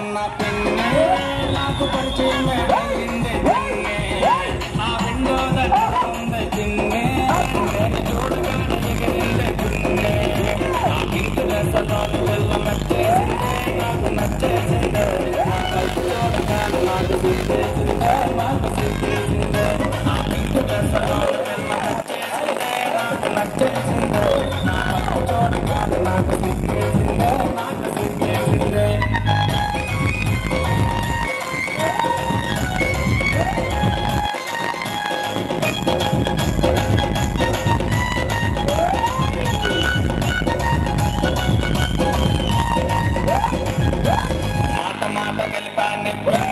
ఉన్న పిన్నే నాకు పరిచయం అయింది పిన్నే ఆ విండో దగ్గర ఉంది పిన్నే నేను చూడగానే ఎగిరింది పిన్నే ఆ పింక్ డ్రెస్ లోని వెళ్ళ నచ్చేసిందే నాకు నచ్చేసిందే కలిసి చూడగానే నాకు సిద్ధేసిందే నాకు సిద్ధేసిందే ఆ పింక్ డ్రెస్ లోని వెళ్ళ నచ్చేసిందే నాకు నచ్చేసిందే నాకు చూడగానే నాకు సిద్ధేసిందే నాకు సిద్ధేసిందే మాట మాట కలిపాను